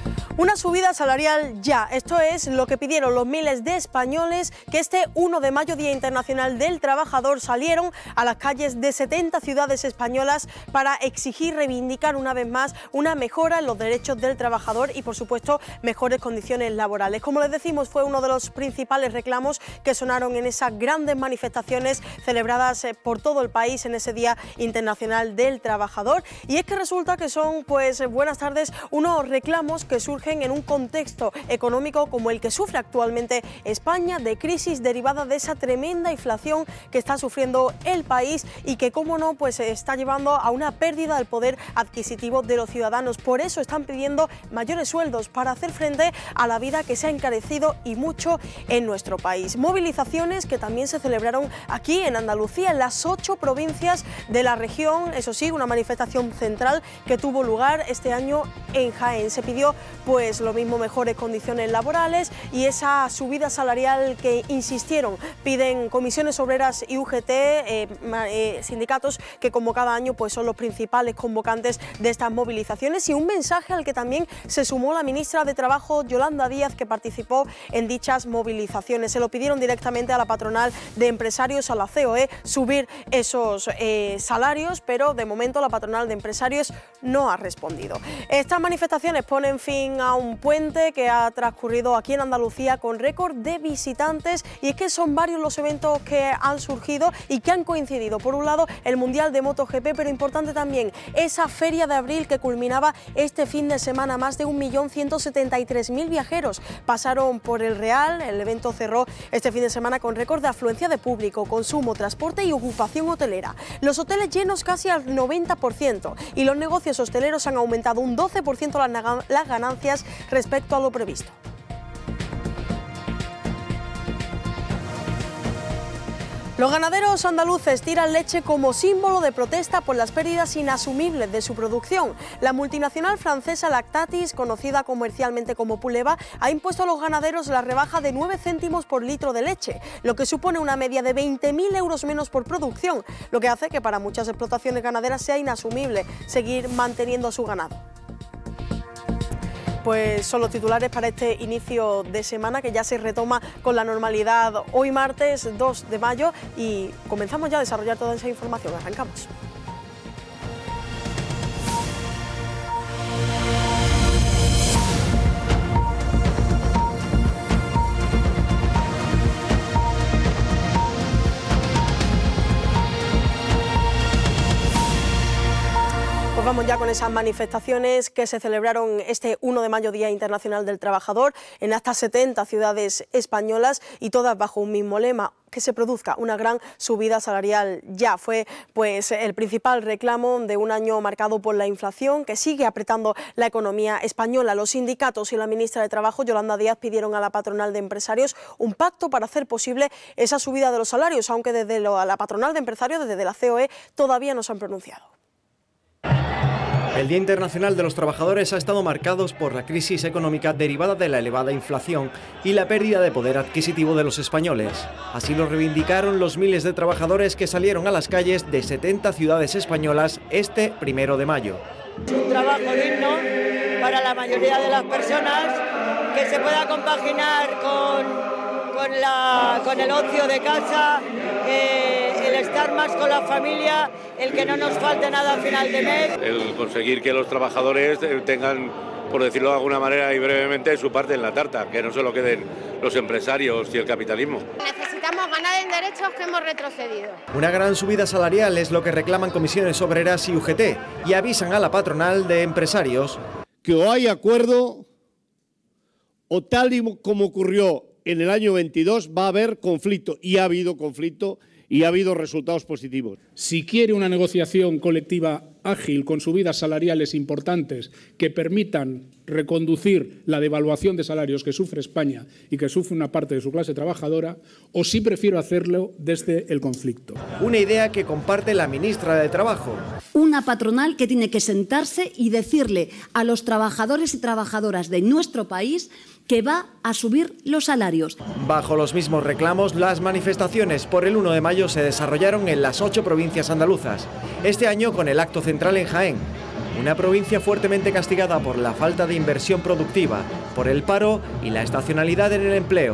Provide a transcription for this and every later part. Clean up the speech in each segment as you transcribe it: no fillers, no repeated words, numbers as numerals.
Una subida salarial ya, esto es lo que pidieron los miles de españoles que este 1 de mayo, Día Internacional del Trabajador, salieron a las calles de 70 ciudades españolas para exigir, reivindicar una vez más una mejora en los derechos del trabajador y, por supuesto, mejores condiciones laborales. Como les decimos, fue uno de los principales reclamos que sonaron en esas grandes manifestaciones celebradas por todo el país en ese Día Internacional del Trabajador. Y es que resulta que son, pues, buenas tardes, unos reclamos que surgen en un contexto económico como el que sufre actualmente España, de crisis derivada de esa tremenda inflación que está sufriendo el país y que, como no, pues está llevando a una pérdida del poder adquisitivo de los ciudadanos. Por eso están pidiendo mayores sueldos para hacer frente a la vida que se ha encarecido y mucho en nuestro país. Movilizaciones que también se celebraron aquí en Andalucía, en las 8 provincias de la región. Eso sí, una manifestación central que tuvo lugar este año en Jaén. Se pidió, pues lo mismo, mejores condiciones laborales y esa subida salarial que insistieron. Piden comisiones obreras y UGT, sindicatos que como cada año pues son los principales convocantes de estas movilizaciones, y un mensaje al que también se sumó la ministra de Trabajo, Yolanda Díaz, que participó en dichas movilizaciones. Se lo pidieron directamente a la patronal de empresarios, a la COE, subir esos salarios, pero de momento la patronal de empresarios no ha respondido. Estas manifestaciones ponen fin a un puente que ha transcurrido aquí en Andalucía con récord de visitantes, y es que son varios los eventos que han surgido y que han coincidido. Por un lado, el Mundial de MotoGP, pero importante también esa Feria de Abril que culminaba este fin de semana. Más de 1.173.000 viajeros pasaron por el Real. El evento cerró este fin de semana con récord de afluencia de público, consumo, transporte y ocupación hotelera. Los hoteles llenos casi al 90% y los negocios hosteleros han aumentado un 12% las ganancias respecto a lo previsto. Los ganaderos andaluces tiran leche como símbolo de protesta por las pérdidas inasumibles de su producción. La multinacional francesa Lactatis, conocida comercialmente como Puleva, ha impuesto a los ganaderos la rebaja de 9 céntimos por litro de leche, lo que supone una media de 20.000 euros menos por producción, lo que hace que para muchas explotaciones ganaderas sea inasumible seguir manteniendo su ganado. Pues son los titulares para este inicio de semana, que ya se retoma con la normalidad hoy martes 2 de mayo y comenzamos ya a desarrollar toda esa información. Arrancamos. Vamos ya con esas manifestaciones que se celebraron este 1 de mayo, Día Internacional del Trabajador, en hasta 70 ciudades españolas, y todas bajo un mismo lema: que se produzca una gran subida salarial ya. Fue pues el principal reclamo de un año marcado por la inflación que sigue apretando la economía española. Los sindicatos y la ministra de Trabajo, Yolanda Díaz, pidieron a la patronal de empresarios un pacto para hacer posible esa subida de los salarios, aunque desde la patronal de empresarios, desde la COE, todavía no se han pronunciado. El Día Internacional de los Trabajadores ha estado marcado por la crisis económica derivada de la elevada inflación y la pérdida de poder adquisitivo de los españoles. Así lo reivindicaron los miles de trabajadores que salieron a las calles de 70 ciudades españolas este 1 de mayo. Un trabajo digno para la mayoría de las personas, que se pueda compaginar con el ocio de casa, el estar más con la familia, el que no nos falte nada al final de mes. El conseguir que los trabajadores tengan, por decirlo de alguna manera y brevemente, su parte en la tarta, que no se lo queden los empresarios y el capitalismo. Necesitamos ganar en derechos que hemos retrocedido. Una gran subida salarial es lo que reclaman comisiones obreras y UGT, y avisan a la patronal de empresarios que o hay acuerdo o, tal y como ocurrió en el año 22, va a haber conflicto, y ha habido conflicto y ha habido resultados positivos. Si quiere una negociación colectiva ágil, con subidas salariales importantes que permitan reconducir la devaluación de salarios que sufre España y que sufre una parte de su clase trabajadora, o si prefiero hacerlo desde el conflicto. Una idea que comparte la ministra de Trabajo. Una patronal que tiene que sentarse y decirle a los trabajadores y trabajadoras de nuestro país que va a subir los salarios. Bajo los mismos reclamos, las manifestaciones por el 1 de mayo se desarrollaron en las 8 provincias andaluzas, este año con el acto central en Jaén. una provincia fuertemente castigada por la falta de inversión productiva, por el paro y la estacionalidad en el empleo.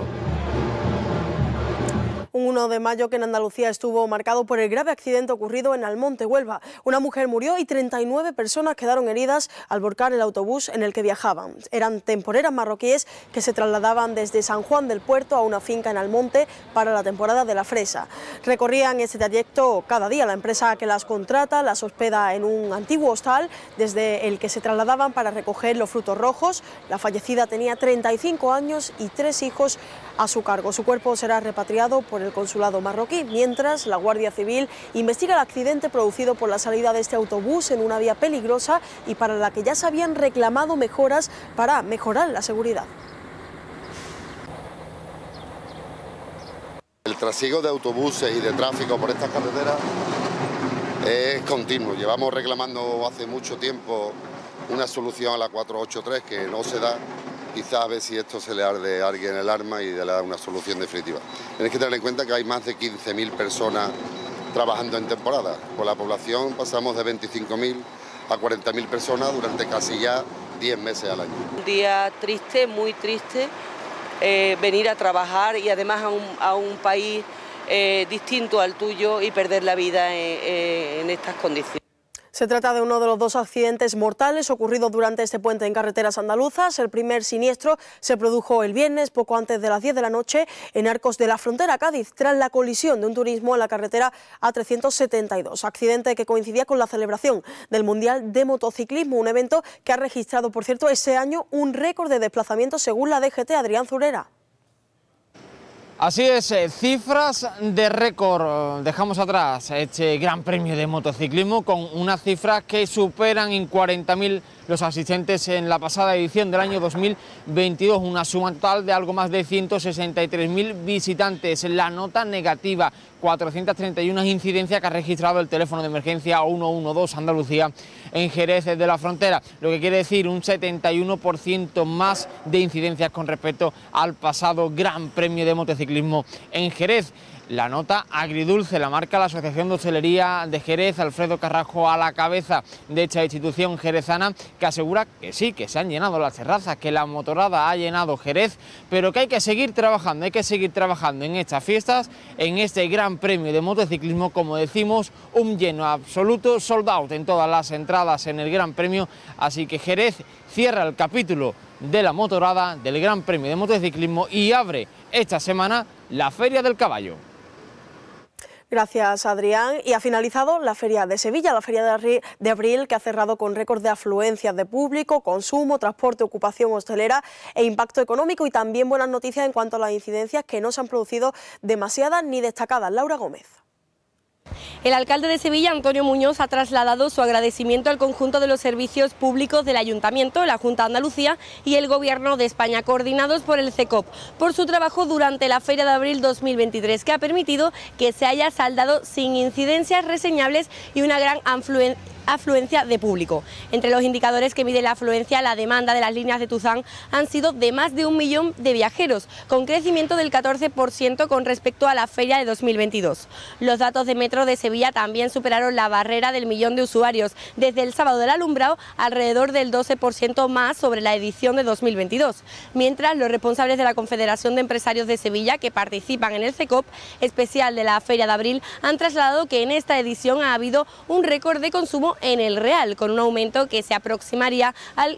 Un 1 de mayo que en Andalucía estuvo marcado por el grave accidente ocurrido en Almonte, Huelva. Una mujer murió y 39 personas quedaron heridas al volcar el autobús en el que viajaban. Eran temporeras marroquíes que se trasladaban desde San Juan del Puerto a una finca en Almonte para la temporada de la fresa. Recorrían ese trayecto cada día. La empresa que las contrata las hospeda en un antiguo hostal desde el que se trasladaban para recoger los frutos rojos. La fallecida tenía 35 años y 3 hijos a su cargo. Su cuerpo será repatriado por el consulado marroquí, mientras la Guardia Civil investiga el accidente producido por la salida de este autobús en una vía peligrosa y para la que ya se habían reclamado mejoras para mejorar la seguridad. El trasiego de autobuses y de tráfico por estas carreteras es continuo. Llevamos reclamando hace mucho tiempo una solución a la 483 que no se da. Quizás a ver si esto se le arde a alguien el arma y le da una solución definitiva. Tenéis que tener en cuenta que hay más de 15.000 personas trabajando en temporada. Con la población pasamos de 25.000 a 40.000 personas durante casi ya 10 meses al año. Un día triste, muy triste, venir a trabajar y además a un país distinto al tuyo y perder la vida en estas condiciones. Se trata de uno de los 2 accidentes mortales ocurridos durante este puente en carreteras andaluzas. El primer siniestro se produjo el viernes, poco antes de las 10 de la noche, en Arcos de la Frontera, Cádiz, tras la colisión de un turismo en la carretera A372. Accidente que coincidía con la celebración del Mundial de Motociclismo, un evento que ha registrado, por cierto, ese año un récord de desplazamientos según la DGT. Adrián Zurera. Así es, cifras de récord. Dejamos atrás este Gran Premio de Motociclismo con unas cifras que superan en 40.000 los asistentes en la pasada edición del año 2022, una suma total de algo más de 163.000 visitantes. La nota negativa, 431 incidencias que ha registrado el teléfono de emergencia 112 Andalucía en Jerez de la Frontera, lo que quiere decir un 71% más de incidencias con respecto al pasado Gran Premio de Motociclismo en Jerez. La nota agridulce la marca la Asociación de Hostelería de Jerez, Alfredo Carrasco a la cabeza de esta institución jerezana, que asegura que sí, que se han llenado las terrazas, que la motorada ha llenado Jerez, pero que hay que seguir trabajando en estas fiestas, en este Gran Premio de Motociclismo, como decimos, un lleno absoluto, sold out en todas las entradas en el Gran Premio, así que Jerez cierra el capítulo de la motorada del Gran Premio de Motociclismo y abre esta semana la Feria del Caballo. Gracias, Adrián. Y ha finalizado la Feria de Sevilla, la Feria de Abril, que ha cerrado con récord de afluencias de público, consumo, transporte, ocupación hostelera e impacto económico, y también buenas noticias en cuanto a las incidencias, que no se han producido demasiadas ni destacadas. Laura Gómez. El alcalde de Sevilla, Antonio Muñoz, ha trasladado su agradecimiento al conjunto de los servicios públicos del Ayuntamiento, la Junta de Andalucía y el Gobierno de España, coordinados por el CECOP, por su trabajo durante la Feria de Abril 2023, que ha permitido que se haya saldado sin incidencias reseñables y una gran afluencia de público. Entre los indicadores que mide la afluencia, la demanda de las líneas de Tuzán han sido de más de 1 millón de viajeros, con crecimiento del 14% con respecto a la feria de 2022. Los datos de Metro de Sevilla también superaron la barrera del 1 millón de usuarios. Desde el sábado del alumbrado, alrededor del 12% más sobre la edición de 2022. Mientras, los responsables de la Confederación de Empresarios de Sevilla, que participan en el CECOP especial de la Feria de Abril, han trasladado que en esta edición ha habido un récord de consumo en el Real, con un aumento que se aproximaría al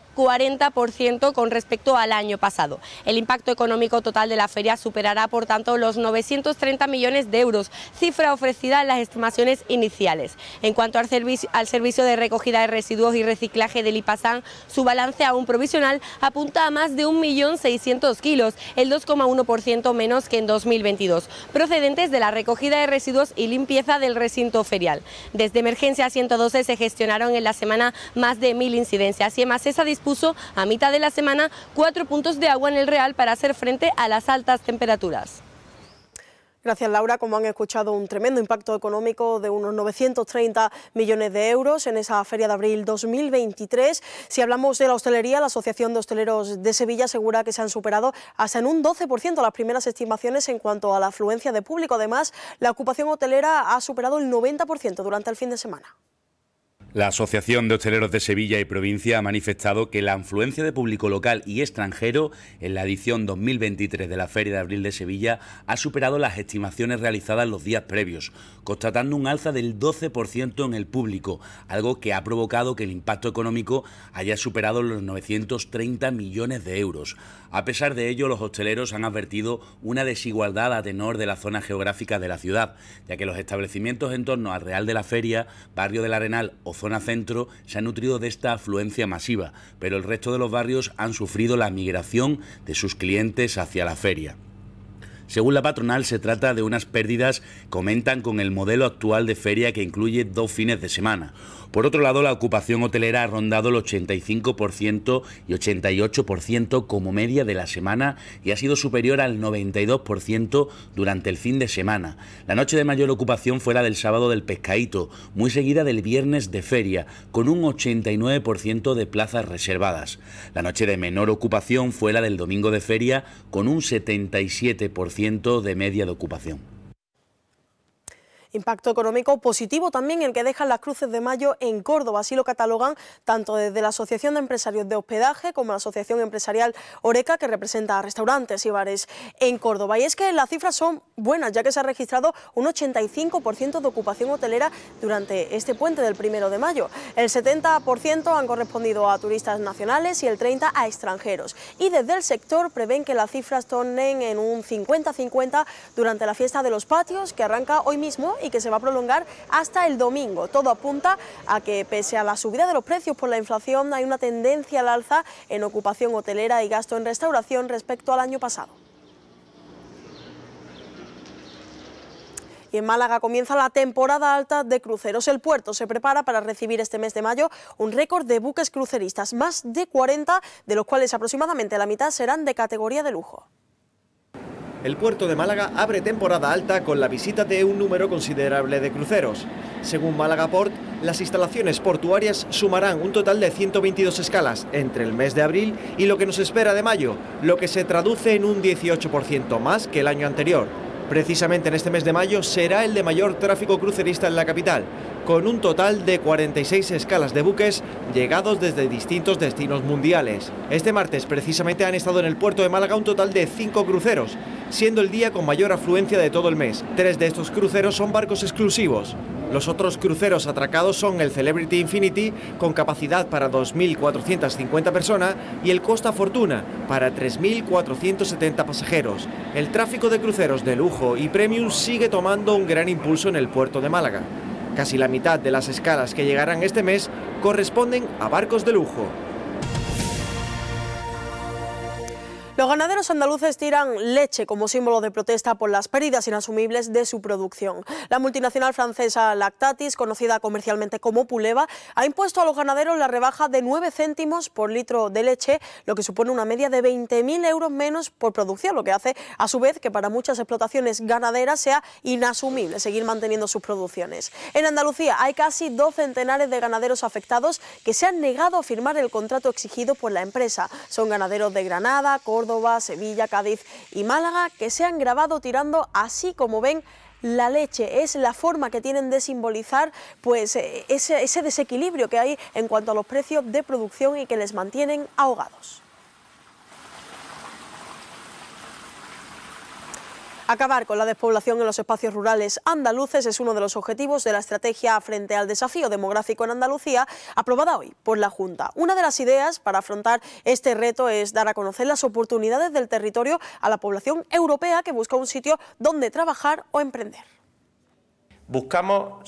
40% con respecto al año pasado. El impacto económico total de la feria superará, por tanto, los 930 millones de euros, cifra ofrecida en las estimaciones iniciales. En cuanto al servicio de recogida de residuos y reciclaje del Lipasán, su balance aún provisional apunta a más de 1.600.000 kilos, el 2,1% menos que en 2022, procedentes de la recogida de residuos y limpieza del recinto ferial. Desde Emergencia 112 se gestionaron en la semana más de 1.000 incidencias y Emasesa dispuso a mitad de la semana 4 puntos de agua en el Real para hacer frente a las altas temperaturas. Gracias, Laura. Como han escuchado, un tremendo impacto económico de unos 930 millones de euros en esa Feria de Abril 2023. Si hablamos de la hostelería, la Asociación de Hosteleros de Sevilla asegura que se han superado hasta en un 12% las primeras estimaciones en cuanto a la afluencia de público. Además, la ocupación hotelera ha superado el 90% durante el fin de semana. La Asociación de Hosteleros de Sevilla y Provincia ha manifestado que la afluencia de público local y extranjero en la edición 2023 de la Feria de Abril de Sevilla ha superado las estimaciones realizadas los días previos, constatando un alza del 12% en el público, algo que ha provocado que el impacto económico haya superado los 930 millones de euros. A pesar de ello, los hosteleros han advertido una desigualdad a tenor de la zona geográfica de la ciudad, ya que los establecimientos en torno al Real de la Feria, Barrio del Arenal o zona centro se han nutrido de esta afluencia masiva, pero el resto de los barrios han sufrido la migración de sus clientes hacia la feria. Según la patronal, se trata de unas pérdidas que aumentan con el modelo actual de feria, que incluye 2 fines de semana. Por otro lado, la ocupación hotelera ha rondado el 85% y 88% como media de la semana y ha sido superior al 92% durante el fin de semana. La noche de mayor ocupación fue la del sábado del Pescadito, muy seguida del viernes de feria, con un 89% de plazas reservadas. La noche de menor ocupación fue la del domingo de feria, con un 77% de media de ocupación. Impacto económico positivo también el que dejan las cruces de mayo en Córdoba, así lo catalogan tanto desde la Asociación de Empresarios de Hospedaje como la Asociación Empresarial Oreca, que representa a restaurantes y bares en Córdoba. Y es que las cifras son buenas, ya que se ha registrado un 85% de ocupación hotelera durante este puente del 1 de mayo. El 70% han correspondido a turistas nacionales y el 30% a extranjeros. Y desde el sector prevén que las cifras tornen en un 50-50 durante la fiesta de los patios, que arranca hoy mismo y que se va a prolongar hasta el domingo. Todo apunta a que, pese a la subida de los precios por la inflación, hay una tendencia al alza en ocupación hotelera y gasto en restauración respecto al año pasado. Y en Málaga comienza la temporada alta de cruceros. El puerto se prepara para recibir este mes de mayo un récord de buques cruceristas, más de 40, de los cuales aproximadamente la mitad serán de categoría de lujo. El puerto de Málaga abre temporada alta con la visita de un número considerable de cruceros. Según Málaga Port, las instalaciones portuarias sumarán un total de 122 escalas entre el mes de abril y lo que nos espera de mayo, lo que se traduce en un 18% más que el año anterior. Precisamente en este mes de mayo será el de mayor tráfico crucerista en la capital, con un total de 46 escalas de buques llegados desde distintos destinos mundiales. Este martes precisamente han estado en el puerto de Málaga un total de 5 cruceros, siendo el día con mayor afluencia de todo el mes. 3 de estos cruceros son barcos exclusivos. Los otros cruceros atracados son el Celebrity Infinity, con capacidad para 2.450 personas, y el Costa Fortuna, para 3.470 pasajeros. El tráfico de cruceros de lujo y premium sigue tomando un gran impulso en el puerto de Málaga. Casi la mitad de las escalas que llegarán este mes corresponden a barcos de lujo. Los ganaderos andaluces tiran leche como símbolo de protesta por las pérdidas inasumibles de su producción. La multinacional francesa Lactatis, conocida comercialmente como Puleva, ha impuesto a los ganaderos la rebaja de 9 céntimos por litro de leche, lo que supone una media de 20.000 euros menos por producción, lo que hace a su vez que para muchas explotaciones ganaderas sea inasumible seguir manteniendo sus producciones. En Andalucía hay casi 2 centenares de ganaderos afectados que se han negado a firmar el contrato exigido por la empresa. Son ganaderos de Granada, Córdoba, Sevilla, Cádiz y Málaga, que se han grabado tirando, así como ven, la leche. Es la forma que tienen de simbolizar pues ese desequilibrio que hay en cuanto a los precios de producción y que les mantienen ahogados. Acabar con la despoblación en los espacios rurales andaluces es uno de los objetivos de la estrategia frente al desafío demográfico en Andalucía, aprobada hoy por la Junta. Una de las ideas para afrontar este reto es dar a conocer las oportunidades del territorio a la población europea que busca un sitio donde trabajar o emprender. Buscamos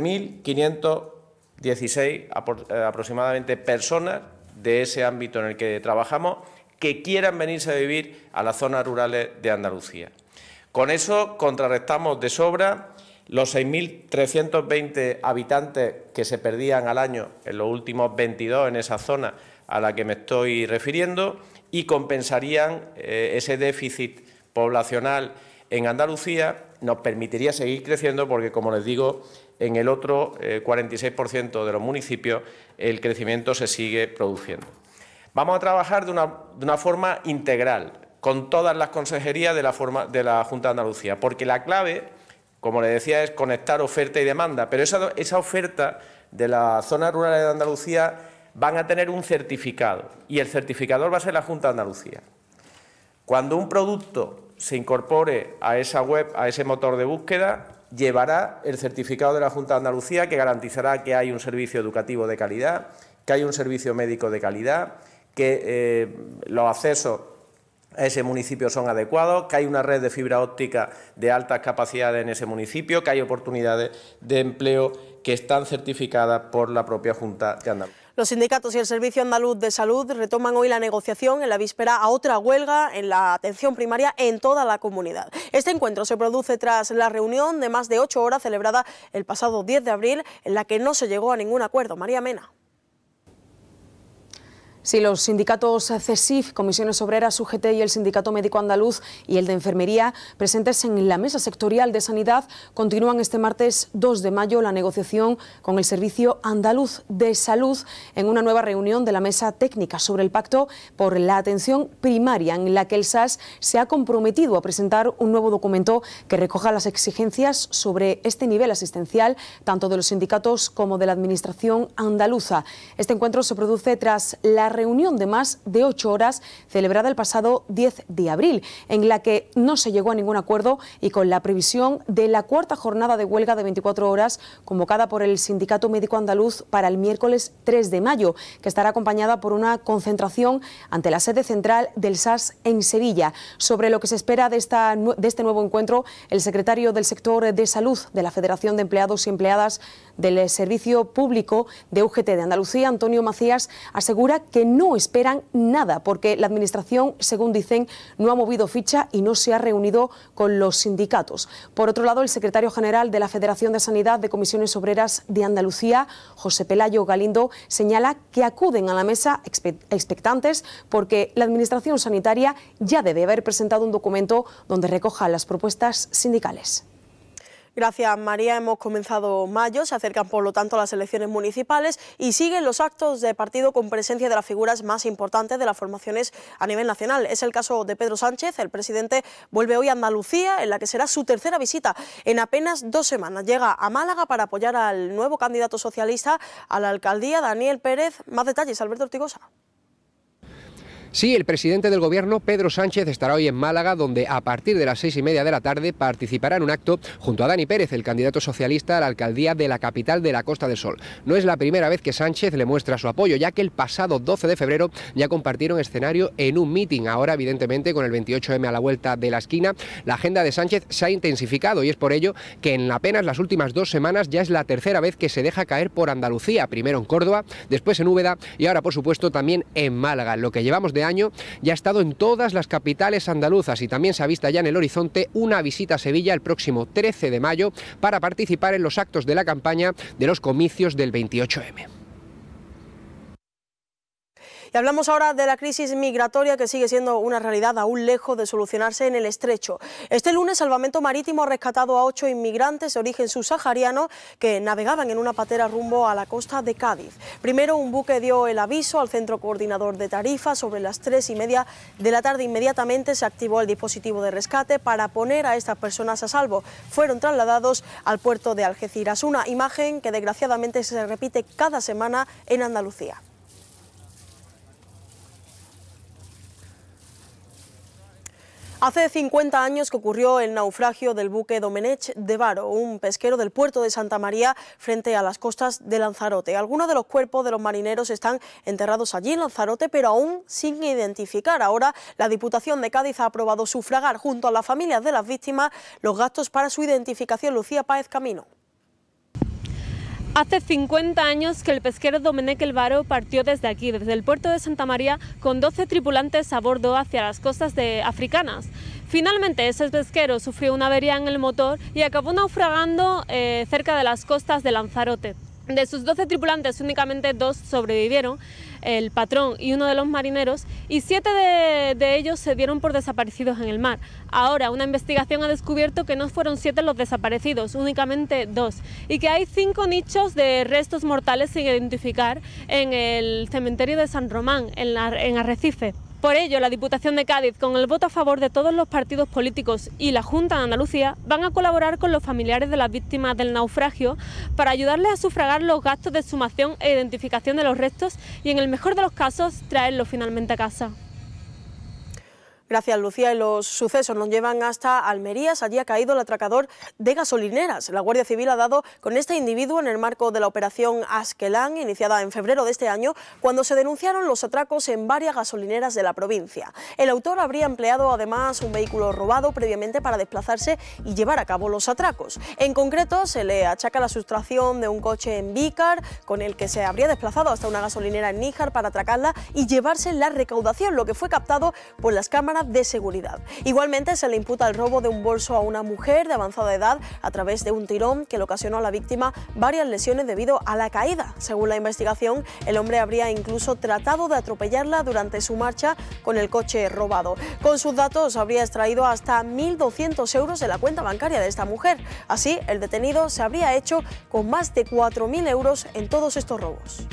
7.516 aproximadamente personas de ese ámbito en el que trabajamos que quieran venirse a vivir a las zonas rurales de Andalucía. Con eso contrarrestamos de sobra los 6.320 habitantes que se perdían al año en los últimos 22 en esa zona a la que me estoy refiriendo y compensarían ese déficit poblacional en Andalucía. Nos permitiría seguir creciendo porque, como les digo, en el otro 46% de los municipios el crecimiento se sigue produciendo. Vamos a trabajar de una forma integral, con todas las consejerías de la Junta de Andalucía, porque la clave, como le decía, es conectar oferta y demanda, pero esa oferta de las zonas rurales de Andalucía van a tener un certificado y el certificador va a ser la Junta de Andalucía. Cuando un producto se incorpore a esa web, a ese motor de búsqueda, llevará el certificado de la Junta de Andalucía que garantizará que hay un servicio educativo de calidad, que hay un servicio médico de calidad, que los accesos a ese municipio son adecuados, que hay una red de fibra óptica de altas capacidades en ese municipio, que hay oportunidades de empleo que están certificadas por la propia Junta de Andalucía. Los sindicatos y el Servicio Andaluz de Salud retoman hoy la negociación en la víspera a otra huelga en la atención primaria en toda la comunidad. Este encuentro se produce tras la reunión de más de 8 horas celebrada el pasado 10 de abril, en la que no se llegó a ningún acuerdo. María Mena. Sí, los sindicatos CESIF, Comisiones Obreras, UGT y el Sindicato Médico Andaluz y el de Enfermería, presentes en la Mesa Sectorial de Sanidad, continúan este martes 2 de mayo la negociación con el Servicio Andaluz de Salud en una nueva reunión de la Mesa Técnica sobre el Pacto por la Atención Primaria, en la que el SAS se ha comprometido a presentar un nuevo documento que recoja las exigencias sobre este nivel asistencial, tanto de los sindicatos como de la Administración andaluza. Este encuentro se produce tras la reunión de más de 8 horas celebrada el pasado 10 de abril, en la que no se llegó a ningún acuerdo y con la previsión de la cuarta jornada de huelga de 24 horas convocada por el Sindicato Médico Andaluz para el miércoles 3 de mayo, que estará acompañada por una concentración ante la sede central del SAS en Sevilla. Sobre lo que se espera de este nuevo encuentro, el secretario del sector de salud de la Federación de Empleados y Empleadas del Servicio Público de UGT de Andalucía, Antonio Macías, asegura que no esperan nada porque la Administración, según dicen, no ha movido ficha y no se ha reunido con los sindicatos. Por otro lado, el secretario general de la Federación de Sanidad de Comisiones Obreras de Andalucía, José Pelayo Galindo, señala que acuden a la mesa expectantes porque la Administración sanitaria ya debe haber presentado un documento donde recoja las propuestas sindicales. Gracias, María. Hemos comenzado mayo, se acercan por lo tanto las elecciones municipales y siguen los actos de partido con presencia de las figuras más importantes de las formaciones a nivel nacional. Es el caso de Pedro Sánchez. El presidente vuelve hoy a Andalucía, en la que será su tercera visita en apenas 2 semanas. Llega a Málaga para apoyar al nuevo candidato socialista a la alcaldía, Daniel Pérez. Más detalles, Alberto Ortigosa. Sí, el presidente del Gobierno, Pedro Sánchez, estará hoy en Málaga, donde a partir de las 6:30 de la tarde participará en un acto junto a Dani Pérez, el candidato socialista a la alcaldía de la capital de la Costa del Sol. No es la primera vez que Sánchez le muestra su apoyo, ya que el pasado 12 de febrero ya compartieron escenario en un mitin. Ahora, evidentemente, con el 28M a la vuelta de la esquina, la agenda de Sánchez se ha intensificado y es por ello que en apenas las últimas 2 semanas ya es la tercera vez que se deja caer por Andalucía, primero en Córdoba, después en Úbeda y ahora, por supuesto, también en Málaga. Lo que llevamos de año ya ha estado en todas las capitales andaluzas y también se ha visto ya en el horizonte una visita a Sevilla el próximo 13 de mayo para participar en los actos de la campaña de los comicios del 28M. Y hablamos ahora de la crisis migratoria, que sigue siendo una realidad aún lejos de solucionarse en el Estrecho. Este lunes, Salvamento Marítimo ha rescatado a 8 inmigrantes de origen subsahariano que navegaban en una patera rumbo a la costa de Cádiz. Primero, un buque dio el aviso al Centro Coordinador de Tarifa. Sobre las 3:30 de la tarde inmediatamente se activó el dispositivo de rescate para poner a estas personas a salvo. Fueron trasladados al puerto de Algeciras, una imagen que desgraciadamente se repite cada semana en Andalucía. Hace 50 años que ocurrió el naufragio del buque Domenech de Varo, un pesquero del puerto de Santa María frente a las costas de Lanzarote. Algunos de los cuerpos de los marineros están enterrados allí en Lanzarote, pero aún sin identificar. Ahora la Diputación de Cádiz ha aprobado sufragar junto a las familias de las víctimas los gastos para su identificación. Lucía Páez Camino. Hace 50 años que el pesquero Domenech el Varo partió desde aquí, desde el puerto de Santa María, con 12 tripulantes a bordo hacia las costas africanas. Finalmente, ese pesquero sufrió una avería en el motor y acabó naufragando cerca de las costas de Lanzarote. De sus 12 tripulantes, únicamente 2 sobrevivieron, el patrón y uno de los marineros, y 7 de ellos se dieron por desaparecidos en el mar. Ahora, una investigación ha descubierto que no fueron 7 los desaparecidos, únicamente 2, y que hay 5 nichos de restos mortales sin identificar en el cementerio de San Román, en Arrecife. Por ello, la Diputación de Cádiz, con el voto a favor de todos los partidos políticos y la Junta de Andalucía, van a colaborar con los familiares de las víctimas del naufragio para ayudarles a sufragar los gastos de exhumación e identificación de los restos y, en el mejor de los casos, traerlos finalmente a casa. Gracias, Lucía. Y los sucesos nos llevan hasta Almerías. Allí ha caído el atracador de gasolineras. La Guardia Civil ha dado con este individuo en el marco de la operación Askelán, iniciada en febrero de este año, cuando se denunciaron los atracos en varias gasolineras de la provincia. El autor habría empleado además un vehículo robado previamente para desplazarse y llevar a cabo los atracos. En concreto, se le achaca la sustracción de un coche en Vícar, con el que se habría desplazado hasta una gasolinera en Níjar para atracarla y llevarse la recaudación, lo que fue captado por las cámaras de seguridad. Igualmente se le imputa el robo de un bolso a una mujer de avanzada edad a través de un tirón que le ocasionó a la víctima varias lesiones debido a la caída. Según la investigación, el hombre habría incluso tratado de atropellarla durante su marcha con el coche robado. Con sus datos habría extraído hasta 1.200 euros de la cuenta bancaria de esta mujer. Así, el detenido se habría hecho con más de 4.000 euros en todos estos robos.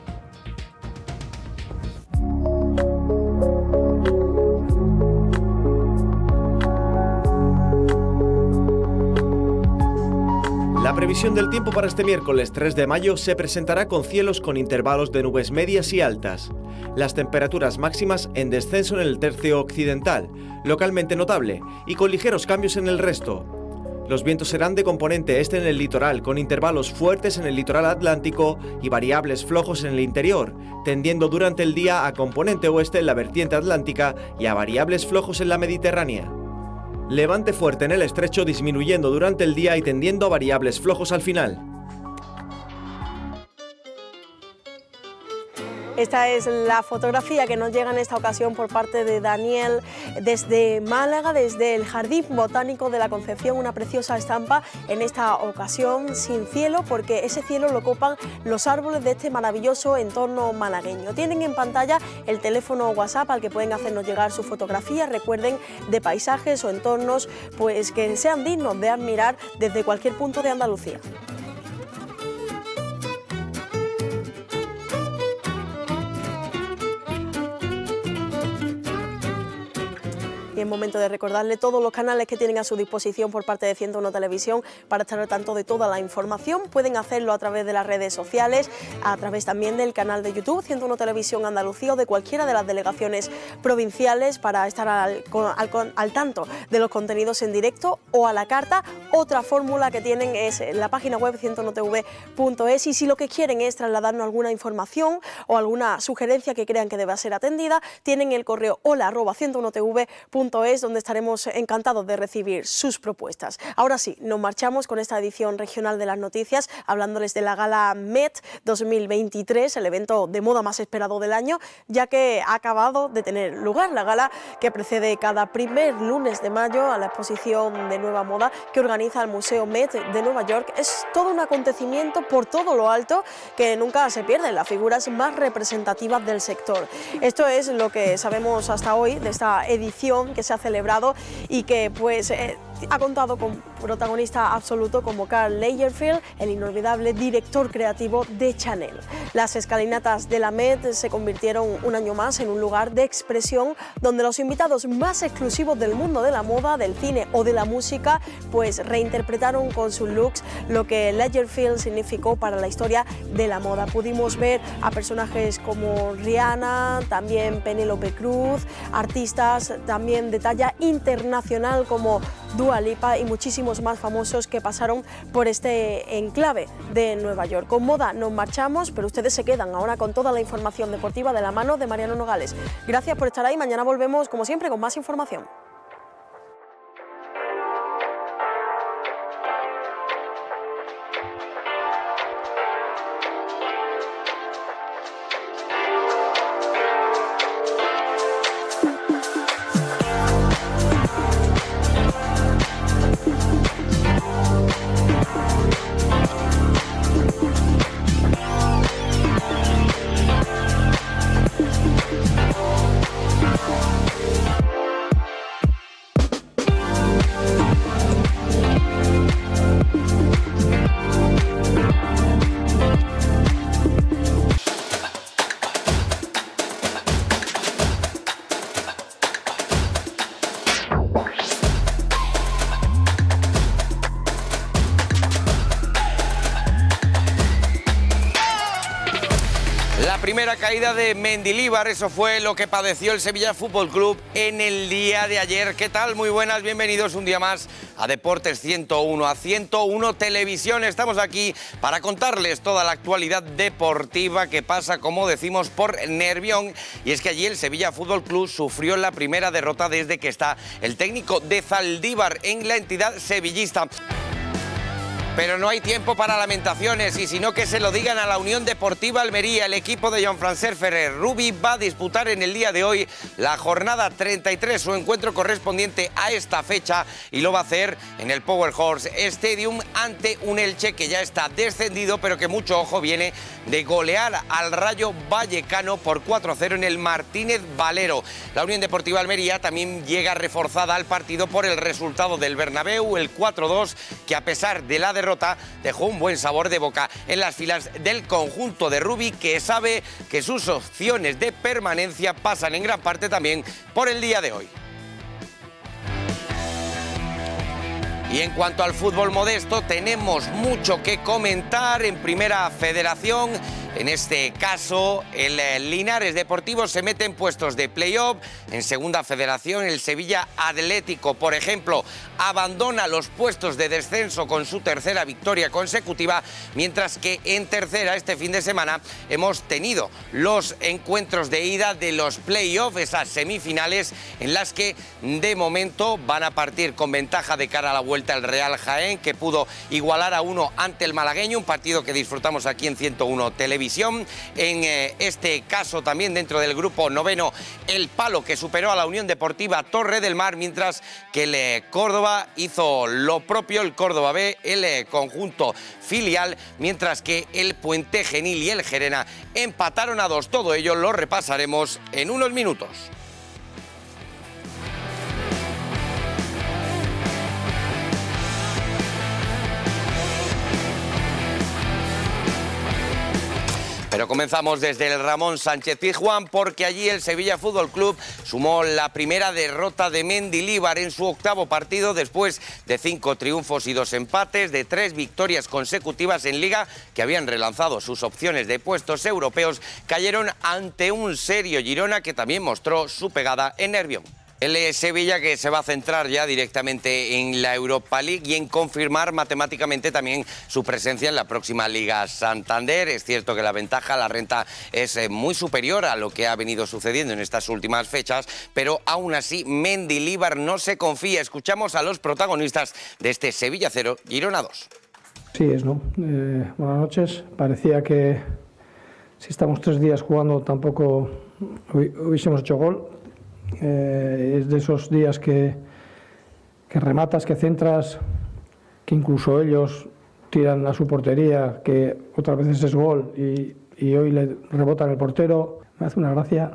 La previsión del tiempo para este miércoles 3 de mayo se presentará con cielos con intervalos de nubes medias y altas. Las temperaturas máximas en descenso en el tercio occidental, localmente notable, y con ligeros cambios en el resto. Los vientos serán de componente este en el litoral, con intervalos fuertes en el litoral atlántico y variables flojos en el interior, tendiendo durante el día a componente oeste en la vertiente atlántica y a variables flojos en la mediterránea. Levante fuerte en el estrecho, disminuyendo durante el día y tendiendo a variables flojos al final. Esta es la fotografía que nos llega en esta ocasión por parte de Daniel desde Málaga, desde el Jardín Botánico de la Concepción, una preciosa estampa, en esta ocasión sin cielo, porque ese cielo lo copan los árboles de este maravilloso entorno malagueño. Tienen en pantalla el teléfono WhatsApp al que pueden hacernos llegar sus fotografías, recuerden, de paisajes o entornos pues que sean dignos de admirar desde cualquier punto de Andalucía. Y es momento de recordarle todos los canales que tienen a su disposición por parte de 101 Televisión para estar al tanto de toda la información. Pueden hacerlo a través de las redes sociales, a través también del canal de YouTube 101 Televisión Andalucía o de cualquiera de las delegaciones provinciales para estar al tanto de los contenidos en directo o a la carta. Otra fórmula que tienen es la página web 101tv.es, y si lo que quieren es trasladarnos alguna información o alguna sugerencia que crean que deba ser atendida, tienen el correo hola@101tv.es, donde estaremos encantados de recibir sus propuestas. Ahora sí, nos marchamos con esta edición regional de las noticias, hablándoles de la Gala Met 2023, el evento de moda más esperado del año, ya que ha acabado de tener lugar la gala que precede cada primer lunes de mayo a la exposición de nueva moda que organiza el Museo Met de Nueva York. Es todo un acontecimiento por todo lo alto que nunca se pierden las figuras más representativas del sector. Esto es lo que sabemos hasta hoy de esta edición que se ha celebrado y que pues ha contado con protagonista absoluto como Karl Lagerfeld, el inolvidable director creativo de Chanel. Las escalinatas de la Met se convirtieron un año más en un lugar de expresión donde los invitados más exclusivos del mundo de la moda, del cine o de la música pues reinterpretaron con sus looks lo que Lagerfeld significó para la historia de la moda. Pudimos ver a personajes como Rihanna, también Penélope Cruz, artistas también de talla internacional como Dua Lipa y muchísimos más famosos que pasaron por este enclave de Nueva York. Con moda nos marchamos, pero ustedes se quedan ahora con toda la información deportiva de la mano de Mariano Nogales. Gracias por estar ahí, mañana volvemos como siempre con más información. primera caída de Mendilibar, eso fue lo que padeció el Sevilla Fútbol Club en el día de ayer. ¿Qué tal? Muy buenas, bienvenidos un día más a Deportes 101, a 101 Televisión. Estamos aquí para contarles toda la actualidad deportiva que pasa, como decimos, por Nervión. Y es que allí el Sevilla Fútbol Club sufrió la primera derrota desde que está el técnico de Zaldívar en la entidad sevillista. Pero no hay tiempo para lamentaciones, y sino que se lo digan a la Unión Deportiva Almería. El equipo de Jean-François Ferrer Rubi va a disputar en el día de hoy la jornada 33, su encuentro correspondiente a esta fecha, y lo va a hacer en el Powerhorse Stadium ante un Elche que ya está descendido, pero que mucho ojo viene de golear al Rayo Vallecano por 4-0 en el Martínez Valero. La Unión Deportiva Almería también llega reforzada al partido por el resultado del Bernabéu, el 4-2, que a pesar de la derrota dejó un buen sabor de boca en las filas del conjunto de Rubi, que sabe que sus opciones de permanencia pasan en gran parte también por el día de hoy. Y en cuanto al fútbol modesto, tenemos mucho que comentar en Primera Federación. En este caso, el Linares Deportivo se mete en puestos de play-off. En Segunda Federación, el Sevilla Atlético, por ejemplo, abandona los puestos de descenso con su tercera victoria consecutiva, mientras que en Tercera, este fin de semana, hemos tenido los encuentros de ida de los play-off, esas semifinales en las que de momento van a partir con ventaja de cara a la vuelta el Real Jaén, que pudo igualar a 1 ante el malagueño, un partido que disfrutamos aquí en 101 Televisión. En este caso también dentro del grupo noveno, el Palo, que superó a la Unión Deportiva Torre del Mar, mientras que el Córdoba hizo lo propio, el Córdoba B, el conjunto filial, mientras que el Puente Genil y el Gerena empataron a 2. Todo ello lo repasaremos en unos minutos. Pero comenzamos desde el Ramón Sánchez Pizjuán, porque allí el Sevilla Fútbol Club sumó la primera derrota de Mendilibar en su octavo partido, después de 5 triunfos y 2 empates, de 3 victorias consecutivas en Liga, que habían relanzado sus opciones de puestos europeos. Cayeron ante un serio Girona, que también mostró su pegada en Nervión. El Sevilla, que se va a centrar ya directamente en la Europa League y en confirmar matemáticamente también su presencia en la próxima Liga Santander. Es cierto que la ventaja, la renta, es muy superior a lo que ha venido sucediendo en estas últimas fechas, pero aún así Mendilibar no se confía. Escuchamos a los protagonistas de este Sevilla 0, Girona 2. Sí, ¿no? Buenas noches. Parecía que si estamos 3 días jugando tampoco hubiésemos hecho gol. Es de esos días que rematas, que centras, que incluso ellos tiran a su portería, que otras veces es gol y hoy le rebotan el portero. Me hace una gracia.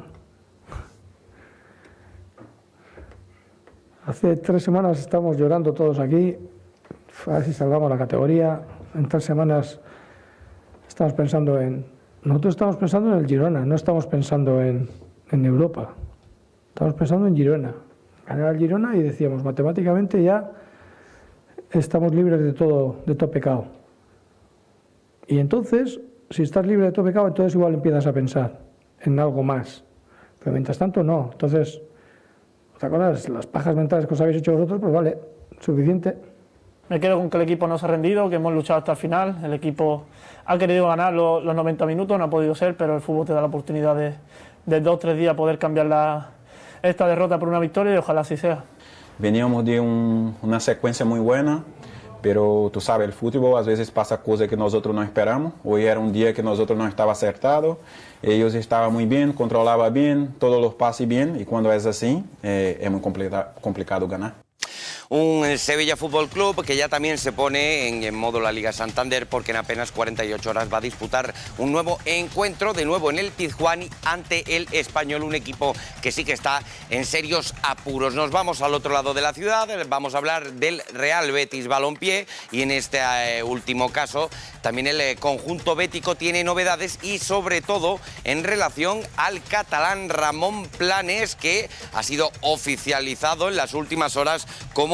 Hace 3 semanas estamos llorando todos aquí, a ver si salvamos la categoría. En 3 semanas estamos pensando nosotros estamos pensando en el Girona, no estamos pensando en Europa. Estamos pensando en Girona, ganar al Girona, y decíamos, matemáticamente ya estamos libres de todo pecado. Y entonces, si estás libre de todo pecado, entonces igual empiezas a pensar en algo más. Pero mientras tanto, no. Entonces, otra cosa es las pajas mentales que os habéis hecho vosotros, pues vale, suficiente. Me quedo con que el equipo no se ha rendido, que hemos luchado hasta el final. El equipo ha querido ganar los 90 minutos, no ha podido ser, pero el fútbol te da la oportunidad de 2 o 3 días poder cambiar esta derrota por una victoria, y ojalá así sea. Veníamos de una secuencia muy buena, pero tú sabes, el fútbol a veces pasa cosas que nosotros no esperamos. Hoy era un día que nosotros no estaba acertado, ellos estaban muy bien, controlaban bien, todos los pases bien, y cuando es así, es muy complicado ganar. Un Sevilla Fútbol Club que ya también se pone en modo la Liga Santander, porque en apenas 48 horas va a disputar un nuevo encuentro, de nuevo en el Pizjuán, ante el Español, un equipo que sí que está en serios apuros. Nos vamos al otro lado de la ciudad, vamos a hablar del Real Betis Balompié, y en este último caso también el conjunto bético tiene novedades, y sobre todo en relación al catalán Ramón Planes, que ha sido oficializado en las últimas horas como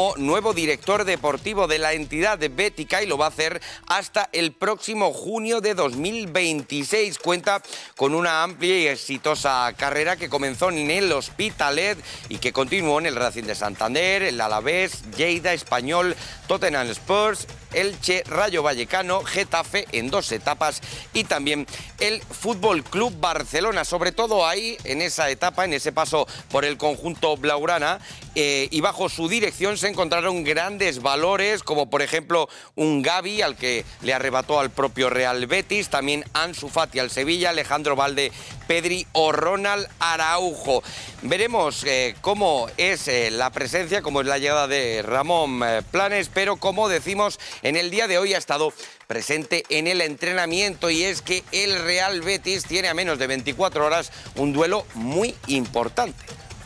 como nuevo director deportivo de la entidad bética y lo va a hacer hasta el próximo junio de 2026. Cuenta con una amplia y exitosa carrera que comenzó en el Hospitalet y que continuó en el Racing de Santander, el Alavés, Lleida, Español, Tottenham Spurs, Elche, Rayo Vallecano, Getafe en 2 etapas y también el Fútbol Club Barcelona. Sobre todo ahí, en esa etapa, en ese paso por el conjunto blaugrana, y bajo su dirección se encontraron grandes valores, como por ejemplo un Gavi al que le arrebató al propio Real Betis, también Ansu Fati al Sevilla, Alejandro Valde, Pedri o Ronald Araujo. Veremos cómo es la presencia, cómo es la llegada de Ramón Planes, pero como decimos, en el día de hoy ha estado presente en el entrenamiento y es que el Real Betis tiene a menos de 24 horas un duelo muy importante.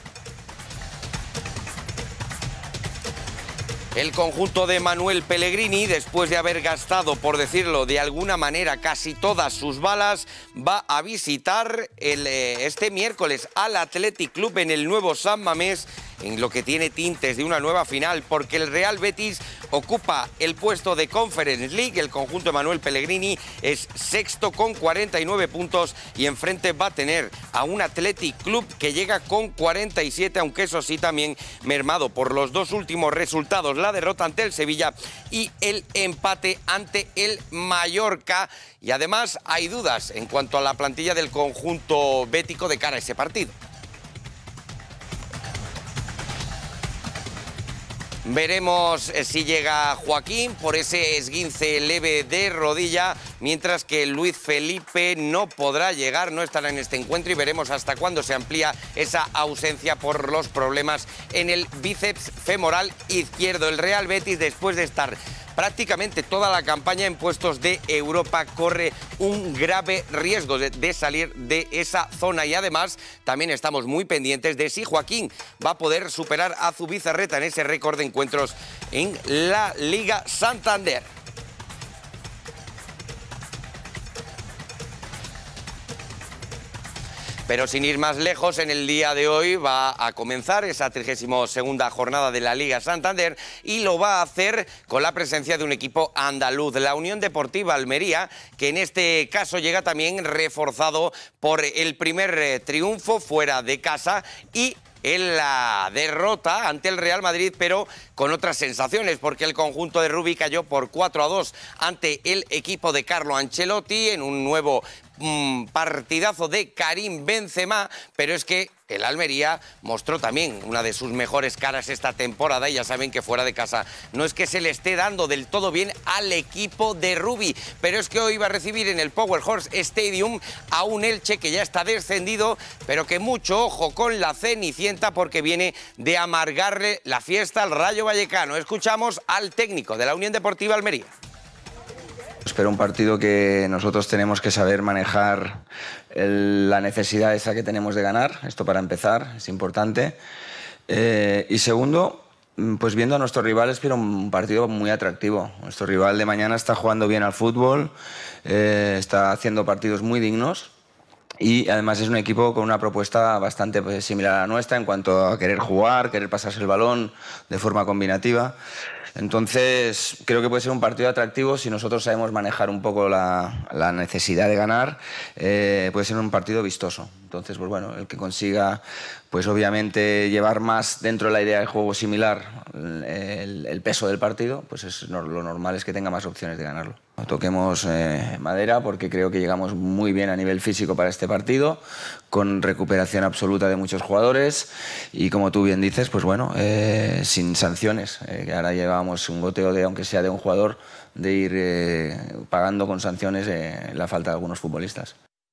El conjunto de Manuel Pellegrini, después de haber gastado, por decirlo de alguna manera, casi todas sus balas, va a visitar este miércoles al Athletic Club en el nuevo San Mamés, en lo que tiene tintes de una nueva final, porque el Real Betis ocupa el puesto de Conference League. El conjunto de Manuel Pellegrini es sexto con 49 puntos y enfrente va a tener a un Athletic Club que llega con 47, aunque eso sí también mermado por los 2 últimos resultados, la derrota ante el Sevilla y el empate ante el Mallorca. Y además hay dudas en cuanto a la plantilla del conjunto bético de cara a ese partido. Veremos si llega Joaquín por ese esguince leve de rodilla, mientras que Luis Felipe no podrá llegar, no estará en este encuentro y veremos hasta cuándo se amplía esa ausencia por los problemas en el bíceps femoral izquierdo. El Real Betis, después de estar prácticamente toda la campaña en puestos de Europa, corre un grave riesgo de salir de esa zona y además también estamos muy pendientes de si Joaquín va a poder superar a Zubizarreta en ese récord de encuentros en la Liga Santander. Pero sin ir más lejos, en el día de hoy va a comenzar esa 32ª jornada de la Liga Santander y lo va a hacer con la presencia de un equipo andaluz, la Unión Deportiva Almería, que en este caso llega también reforzado por el primer triunfo fuera de casa y en la derrota ante el Real Madrid, pero con otras sensaciones, porque el conjunto de Rubí cayó por 4-2 ante el equipo de Carlo Ancelotti en un nuevo partidazo de Karim Benzema, pero es que el Almería mostró también una de sus mejores caras esta temporada y ya saben que fuera de casa no es que se le esté dando del todo bien al equipo de Rubí, pero es que hoy va a recibir en el Power Horse Stadium a un Elche que ya está descendido, pero que mucho ojo con la Cenicienta porque viene de amargarle la fiesta al Rayo Vallecano. Escuchamos al técnico de la Unión Deportiva Almería. Espero un partido que nosotros tenemos que saber manejar la necesidad esa que tenemos de ganar, esto para empezar, es importante. Y segundo, pues viendo a nuestro rival espero un partido muy atractivo. Nuestro rival de mañana está jugando bien al fútbol, está haciendo partidos muy dignos y además es un equipo con una propuesta bastante similar a la nuestra en cuanto a querer jugar, querer pasarse el balón de forma combinativa. Entonces, creo que puede ser un partido atractivo si nosotros sabemos manejar un poco la necesidad de ganar. Puede ser un partido vistoso. Entonces, pues bueno, el que consiga, pues obviamente llevar más dentro de la idea de juego similar el peso del partido, pues lo normal es que tenga más opciones de ganarlo. Toquemos madera porque creo que llegamos muy bien a nivel físico para este partido, con recuperación absoluta de muchos jugadores y como tú bien dices, pues bueno, sin sanciones, que ahora llevamos un goteo de, aunque sea de un jugador, de ir pagando con sanciones la falta de algunos futbolistas.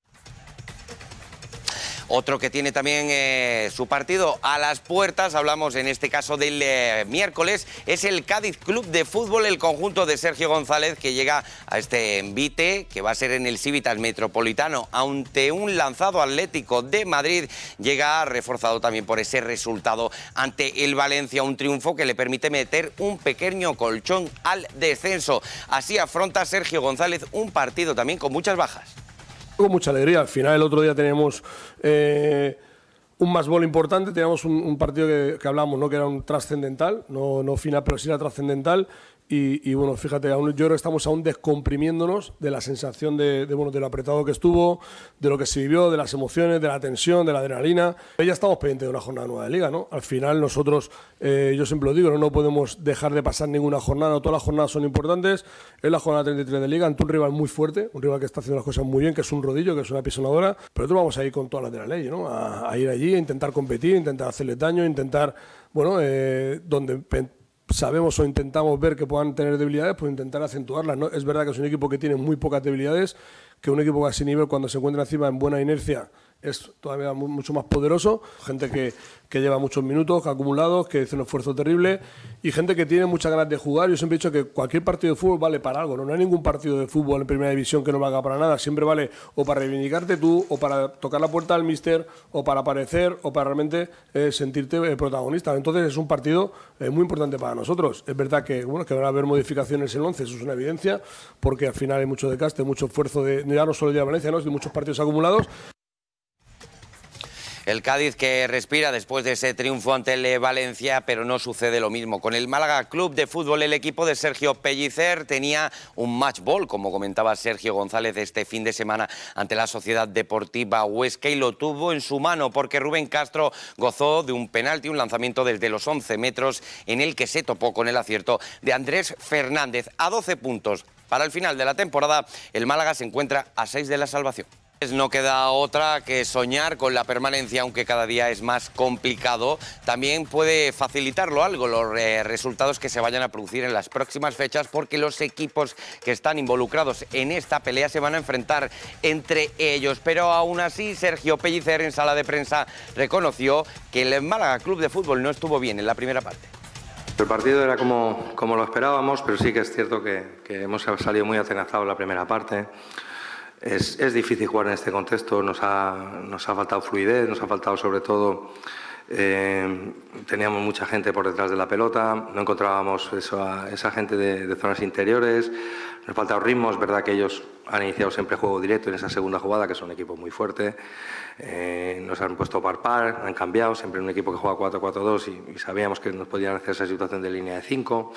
Otro que tiene también su partido a las puertas, hablamos en este caso del miércoles, es el Cádiz Club de Fútbol, el conjunto de Sergio González, que llega a este envite, que va a ser en el Civitas Metropolitano, ante un lanzado Atlético de Madrid. Llega reforzado también por ese resultado ante el Valencia, un triunfo que le permite meter un pequeño colchón al descenso. Así afronta Sergio González un partido también con muchas bajas. Con mucha alegría. Al final, el otro día tenemos un matchball importante, teníamos un partido que hablábamos, ¿no? Que era un trascendental, no final, pero sí era trascendental. Y bueno, fíjate, yo creo que estamos aún descomprimiéndonos de la sensación de lo apretado que estuvo, de lo que se vivió, de las emociones, de la tensión, de la adrenalina. Ya estamos pendientes de una jornada nueva de Liga, ¿no? Al final nosotros, yo siempre lo digo, no podemos dejar de pasar ninguna jornada, no todas las jornadas son importantes. Es la jornada 33 de Liga, ante un rival muy fuerte, un rival que está haciendo las cosas muy bien, que es un rodillo, que es una pisonadora, pero nosotros vamos a ir con todas las de la ley, ¿no? A ir allí, a intentar competir, intentar hacerle daño, intentar, bueno, donde sabemos o intentamos ver que puedan tener debilidades, pues intentar acentuarlas, ¿no? Es verdad que es un equipo que tiene muy pocas debilidades, que un equipo a ese nivel, cuando se encuentra encima en buena inercia, es todavía mucho más poderoso. Gente que lleva muchos minutos acumulados, que hace un esfuerzo terrible, y gente que tiene muchas ganas de jugar. Yo siempre he dicho que cualquier partido de fútbol vale para algo, ¿no? No hay ningún partido de fútbol en primera división que no valga para nada. Siempre vale o para reivindicarte tú, o para tocar la puerta al míster, o para aparecer, o para realmente sentirte protagonista. Entonces es un partido muy importante para nosotros. Es verdad que, bueno, que van a haber modificaciones en el 11, eso es una evidencia, porque al final hay mucho desgaste, mucho esfuerzo ya no solo de Valencia, ¿no? De muchos partidos acumulados. El Cádiz que respira después de ese triunfo ante el Valencia, pero no sucede lo mismo. Con el Málaga Club de Fútbol, el equipo de Sergio Pellicer tenía un matchball, como comentaba Sergio González, este fin de semana ante la Sociedad Deportiva Huesca, y lo tuvo en su mano porque Rubén Castro gozó de un penalti, un lanzamiento desde los 11 metros en el que se topó con el acierto de Andrés Fernández. A 12 puntos para el final de la temporada, el Málaga se encuentra a 6 de la salvación. No queda otra que soñar con la permanencia, aunque cada día es más complicado. También puede facilitarlo algo los resultados que se vayan a producir en las próximas fechas, porque los equipos que están involucrados en esta pelea se van a enfrentar entre ellos. Pero aún así, Sergio Pellicer en sala de prensa reconoció que el Málaga Club de Fútbol no estuvo bien en la primera parte. El partido era como lo esperábamos, pero sí que es cierto que hemos salido muy atenazados en la primera parte. Es difícil jugar en este contexto, nos ha faltado fluidez, nos ha faltado sobre todo, teníamos mucha gente por detrás de la pelota, no encontrábamos esa gente de zonas interiores, nos ha faltado ritmo. Es verdad que ellos han iniciado siempre juego directo en esa segunda jugada, que es un equipo muy fuerte, nos han puesto par, han cambiado, siempre en un equipo que juega 4-4-2 y sabíamos que nos podían hacer esa situación de línea de 5.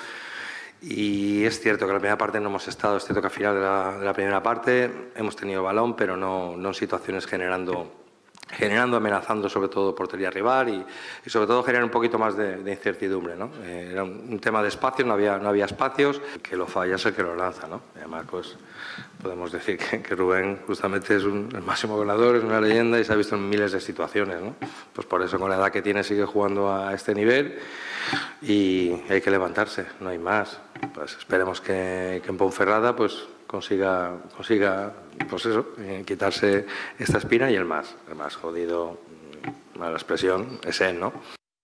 Y es cierto que en la primera parte no hemos estado, es cierto que al final de la primera parte hemos tenido balón, pero no en situaciones generando, amenazando sobre todo portería rival y sobre todo generar un poquito más de incertidumbre, ¿no? Era un tema de espacios, no había espacios, que lo falla es el que lo lanza, ¿no? Y además, pues podemos decir que Rubén justamente es el máximo goleador, es una leyenda y se ha visto en miles de situaciones, ¿no? Pues por eso con la edad que tiene sigue jugando a este nivel y hay que levantarse, no hay más. Pues esperemos que en Ponferrada pues consiga pues eso, quitarse esta espina, y el más jodido, mala expresión, es él, ¿no?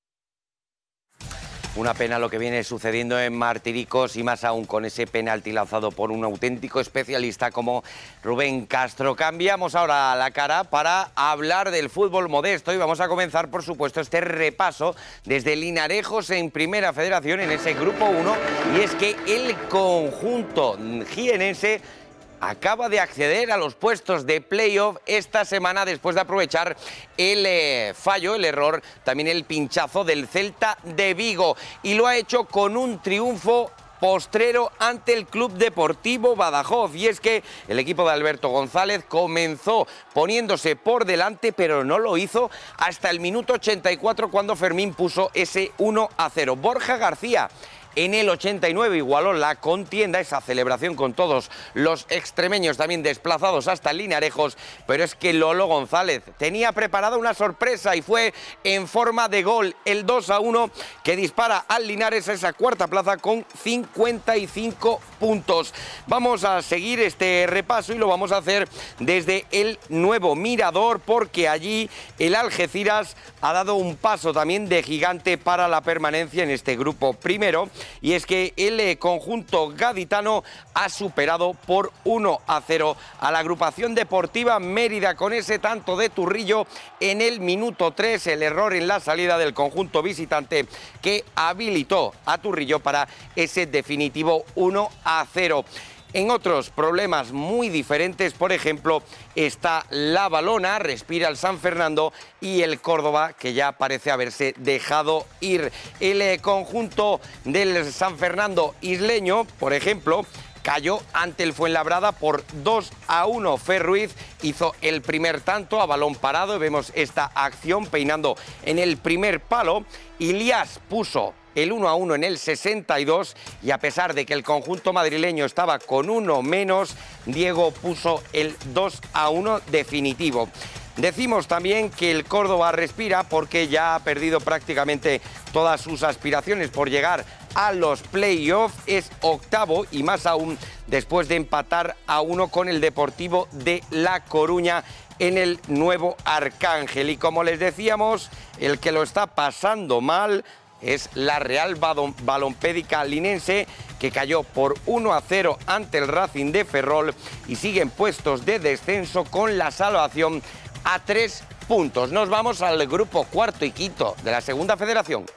Una pena lo que viene sucediendo en Martiricos, y más aún con ese penalti lanzado por un auténtico especialista como Rubén Castro. Cambiamos ahora la cara para hablar del fútbol modesto y vamos a comenzar, por supuesto, este repaso desde Linarejos en Primera Federación, en ese grupo 1, y es que el conjunto jienense acaba de acceder a los puestos de playoff esta semana después de aprovechar el fallo, el error, también el pinchazo del Celta de Vigo, y lo ha hecho con un triunfo postrero ante el Club Deportivo Badajoz. Y es que el equipo de Alberto González comenzó poniéndose por delante, pero no lo hizo hasta el minuto 84, cuando Fermín puso ese 1-0. Borja García en el 89 igualó la contienda, esa celebración con todos los extremeños también desplazados hasta Linarejos, pero es que Lolo González tenía preparada una sorpresa y fue en forma de gol, el 2-1 que dispara al Linares a esa cuarta plaza con 55 puntos. Vamos a seguir este repaso y lo vamos a hacer desde el Nuevo Mirador, porque allí el Algeciras ha dado un paso también de gigante para la permanencia en este grupo primero. Y es que el conjunto gaditano ha superado por 1-0 a la agrupación deportiva Mérida con ese tanto de Turrillo en el minuto 3, el error en la salida del conjunto visitante que habilitó a Turrillo para ese definitivo 1-0. En otros problemas muy diferentes, por ejemplo, está la Valona, respira el San Fernando y el Córdoba, que ya parece haberse dejado ir. El conjunto del San Fernando isleño, por ejemplo, cayó ante el Fuenlabrada por 2-1. Fer Ruiz hizo el primer tanto a balón parado. Vemos esta acción peinando en el primer palo. Ilias puso el 1-1 en el 62 y a pesar de que el conjunto madrileño estaba con uno menos, Diego puso el 2-1 definitivo. Decimos también que el Córdoba respira porque ya ha perdido prácticamente todas sus aspiraciones por llegar a los play-offs, es octavo y más aún después de empatar a 1 con el Deportivo de La Coruña en el Nuevo Arcángel. Y como les decíamos, el que lo está pasando mal es la Real Balompédica Linense, que cayó por 1-0 ante el Racing de Ferrol y sigue en puestos de descenso con la salvación a 3 puntos. Nos vamos al grupo cuarto y quinto de la Segunda Federación.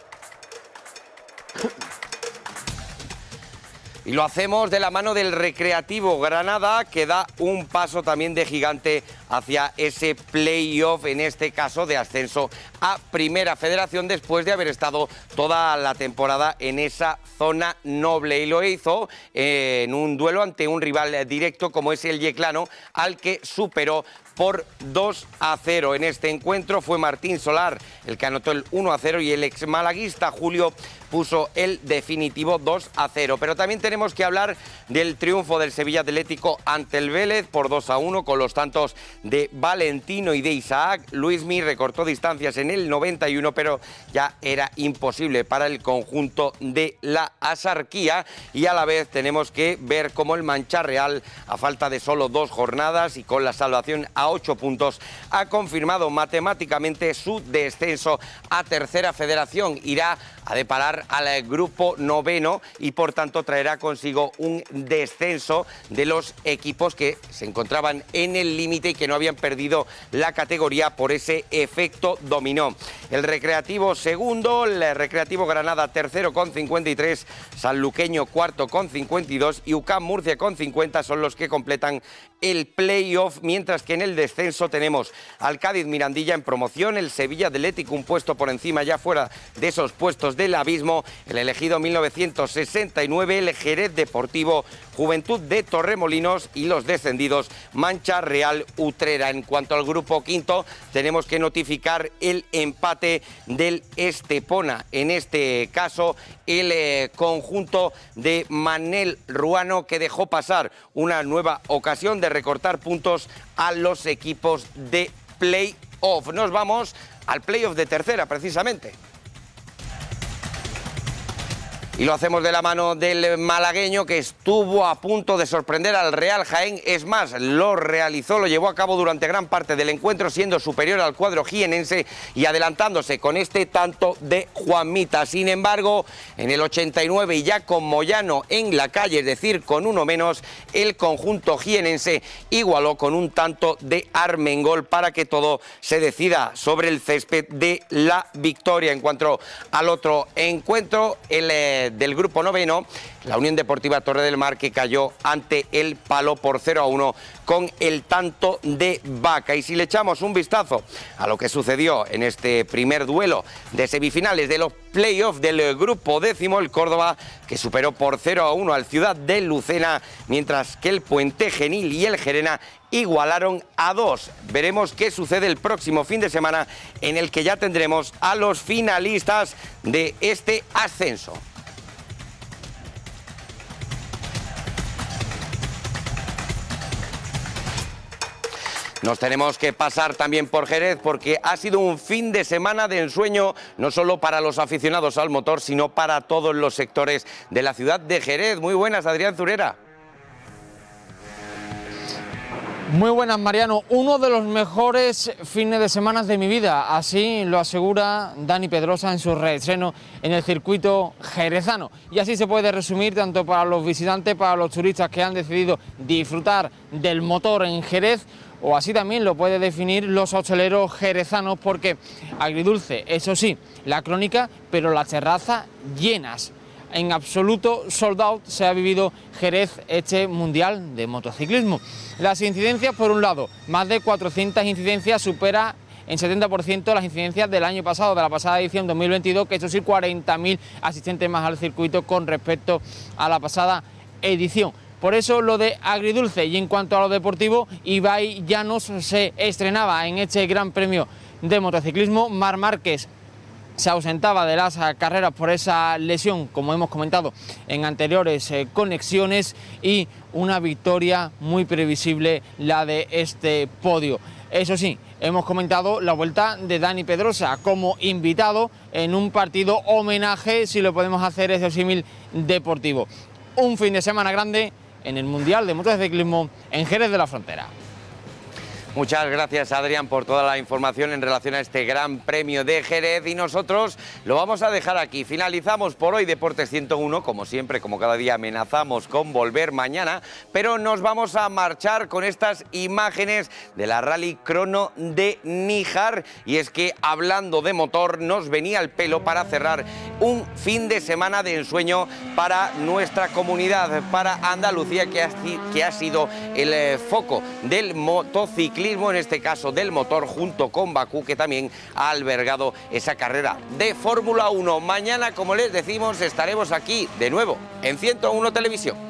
Y lo hacemos de la mano del Recreativo Granada, que da un paso también de gigante hacia ese play-off, en este caso de ascenso a Primera Federación, después de haber estado toda la temporada en esa zona noble. Y lo hizo en un duelo ante un rival directo como es el Yeclano, al que superó por 2-0. En este encuentro fue Martín Solar el que anotó el 1-0 y el exmalaguista Julio puso el definitivo 2-0. Pero también tenemos que hablar del triunfo del Sevilla Atlético ante el Vélez por 2-1 con los tantos de Valentino y de Isaac. Luismi recortó distancias en el 91, pero ya era imposible para el conjunto de la Asarquía. Y a la vez tenemos que ver cómo el Mancha Real, a falta de solo 2 jornadas y con la salvación a 8 puntos, ha confirmado matemáticamente su descenso a Tercera Federación. Irá a deparar al grupo noveno y por tanto traerá consigo un descenso de los equipos que se encontraban en el límite y que no habían perdido la categoría por ese efecto dominó. El Recreativo segundo, el Recreativo Granada tercero con 53, Sanluqueño cuarto con 52 y UCAM Murcia con 50 son los que completan el play-off, mientras que en el descenso tenemos al Cádiz Mirandilla en promoción, el Sevilla Atlético un puesto por encima ya fuera de esos puestos del abismo, el elegido 1969, el Jerez Deportivo, Juventud de Torremolinos y los descendidos Mancha Real Utrera. En cuanto al grupo quinto, tenemos que notificar el empate del Estepona. En este caso, el conjunto de Manel Ruano, que dejó pasar una nueva ocasión de recortar puntos a los equipos de play-off. Nos vamos al play-off de tercera, precisamente. Y lo hacemos de la mano del malagueño, que estuvo a punto de sorprender al Real Jaén. Es más, lo realizó, lo llevó a cabo durante gran parte del encuentro, siendo superior al cuadro jienense y adelantándose con este tanto de Juanmita. Sin embargo, en el 89 y ya con Moyano en la calle, es decir, con uno menos, el conjunto jienense igualó con un tanto de Armengol para que todo se decida sobre el césped de la victoria. En cuanto al otro encuentro, el del grupo noveno, la Unión Deportiva Torre del Mar, que cayó ante el Palo por 0-1 con el tanto de Vaca. Y si le echamos un vistazo a lo que sucedió en este primer duelo de semifinales de los playoffs del grupo décimo, el Córdoba, que superó por 0-1 al Ciudad de Lucena, mientras que el Puente Genil y el Gerena igualaron a 2. Veremos qué sucede el próximo fin de semana, en el que ya tendremos a los finalistas de este ascenso. Nos tenemos que pasar también por Jerez, porque ha sido un fin de semana de ensueño, no solo para los aficionados al motor, sino para todos los sectores de la ciudad de Jerez. Muy buenas, Adrián Zurera. Muy buenas, Mariano. Uno de los mejores fines de semana de mi vida, así lo asegura Dani Pedrosa en su reestreno en el circuito jerezano. Y así se puede resumir tanto para los visitantes, para los turistas que han decidido disfrutar del motor en Jerez, o así también lo puede definir los hosteleros jerezanos, porque agridulce, eso sí, la crónica, pero las terrazas llenas. en absoluto sold out se ha vivido Jerez, este Mundial de Motociclismo. Las incidencias, por un lado, más de 400 incidencias, supera en 70% las incidencias del año pasado, de la pasada edición 2022, que eso sí, 40.000 asistentes más al circuito con respecto a la pasada edición. Por eso lo de agridulce. Y en cuanto a lo deportivo, Ibai Llanos se estrenaba en este Gran Premio de Motociclismo. Marc Márquez se ausentaba de las carreras por esa lesión, como hemos comentado en anteriores conexiones, y una victoria muy previsible la de este podio. Eso sí, hemos comentado la vuelta de Dani Pedrosa como invitado en un partido homenaje, si lo podemos hacer ese símil deportivo. Un fin de semana grande en el Mundial de Motociclismo en Jerez de la Frontera. Muchas gracias, Adrián, por toda la información en relación a este Gran Premio de Jerez, y nosotros lo vamos a dejar aquí. Finalizamos por hoy Deportes 101, como siempre, como cada día amenazamos con volver mañana, pero nos vamos a marchar con estas imágenes de la Rally Crono de Níjar, y es que, hablando de motor, nos venía al pelo para cerrar un fin de semana de ensueño para nuestra comunidad, para Andalucía, que ha sido el foco del motociclismo, en este caso del motor, junto con Bakú, que también ha albergado esa carrera de Fórmula 1. Mañana, como les decimos, estaremos aquí de nuevo en 101 Televisión.